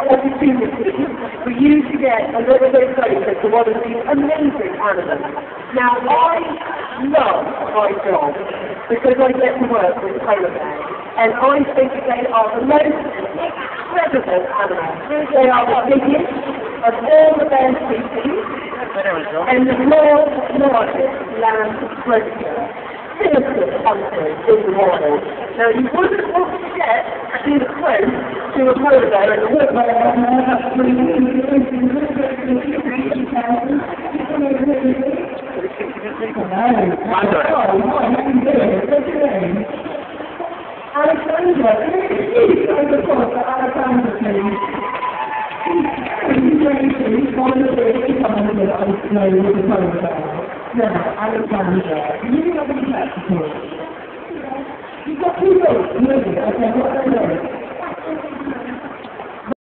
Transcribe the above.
opportunity for you to get a little bit closer to one of these amazing animals. Now, I love my job because I get to work with polar bears, and I think they are the most incredible animals. They are the biggest of all the bear species, and the world's largest land predator. Innocent hunters in the wild. Now, you wouldn't want to get too close to a polar bear in the woods. You've got two votes, maybe, okay,